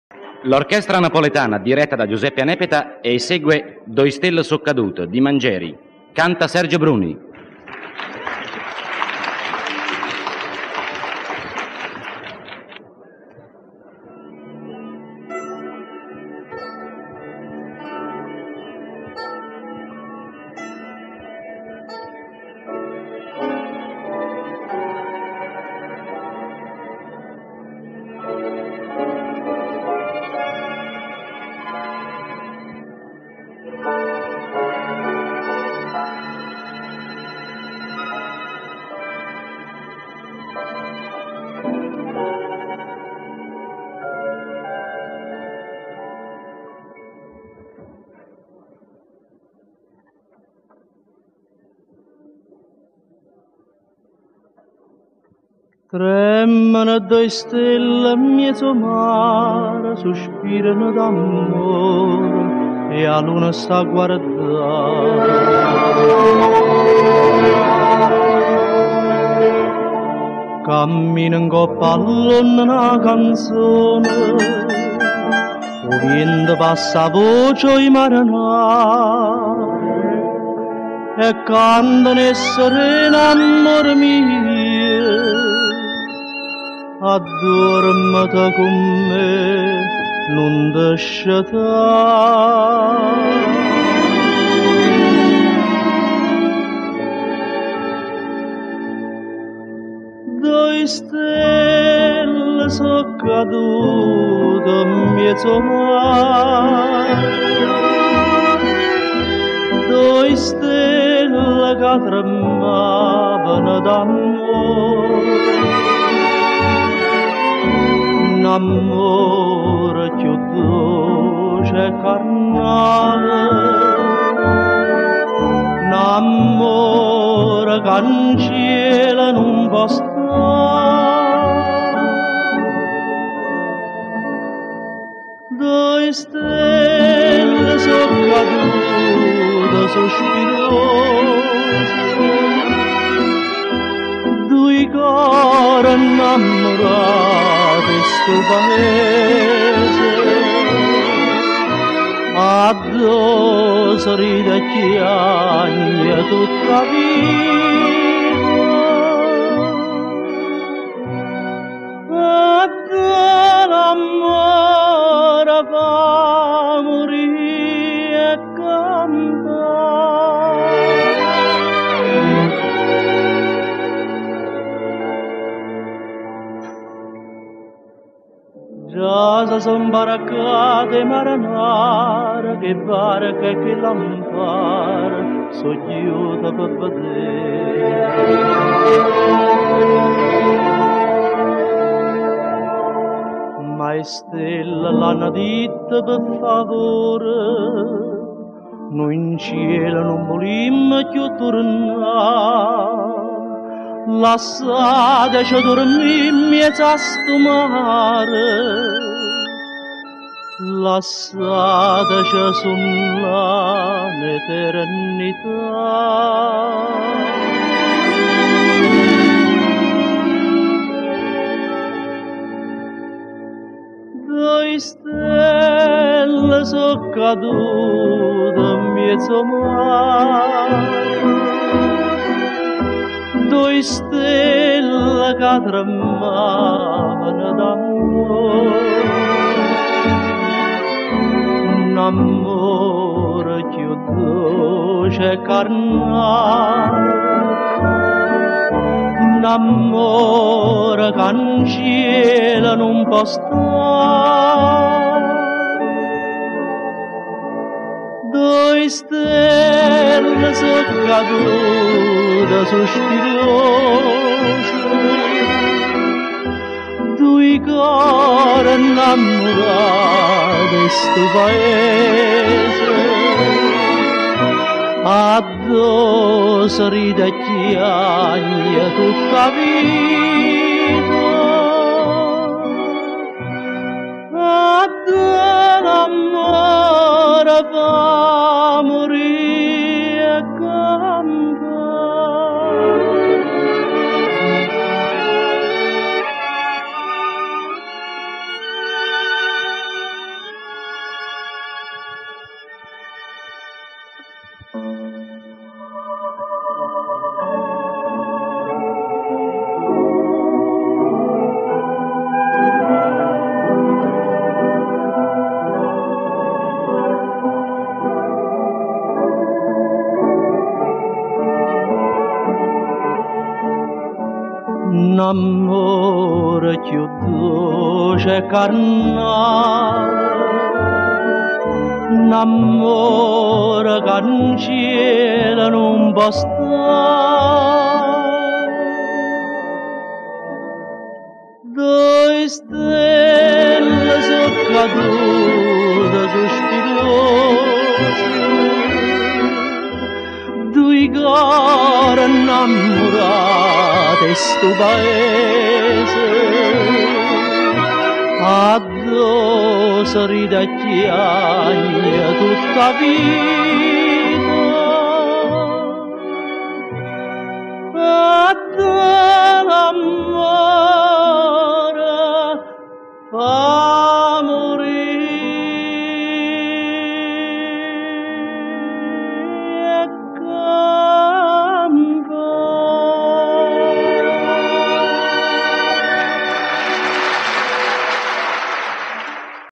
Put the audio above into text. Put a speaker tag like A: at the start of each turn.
A: L'orchestra napoletana, diretta da Giuseppe Anepeta, esegue Doi stelle so caduto di Mangieri. Canta Sergio Bruni.
B: Tremano due stelle in mezzo mare, sospirano d'amore e la luna sta a guardare. Cammina in coppa all'onna una canzone, o vento passa a voce i marinai e cantano e serena amore mio. Addormata con me, non lasciare. Due stelle sono cadute in mezzo mare, due stelle che tremavano d'amore. Un amore più dolce e carnale, un amore che in cielo non può stare. Due stelle sono cadute sospirose, due cori innamorati sto paese, addosso ride e chiagna tutta vita, addosso l'amore fa morire e cantare. Già si son baraccate marinare, che barca e che lampare, so chiusa per vedere. Ma stella l'hanno detto per favore, noi in cielo non volimmo più tornare. Lasciateci dormire in mezzo a sto mare, lasciateci sulla l'eternità. Due stelle sono cadute in mezzo mare, due stelle che tremavano d'amore. Un amore più dolce e carnale, un amore che in cielo non può stare. Due stelle sono cadute sospirose, due cori innamorati di sto paese, addosso ride e chiagna tutta vita, addosso l'amore fa morire e cantare. luce carnale, un amore che in cielo non può stare. Due stelle sono cadute sospirose, due cari innamorate in sto paese, addosso ride e chiagna tutta vita.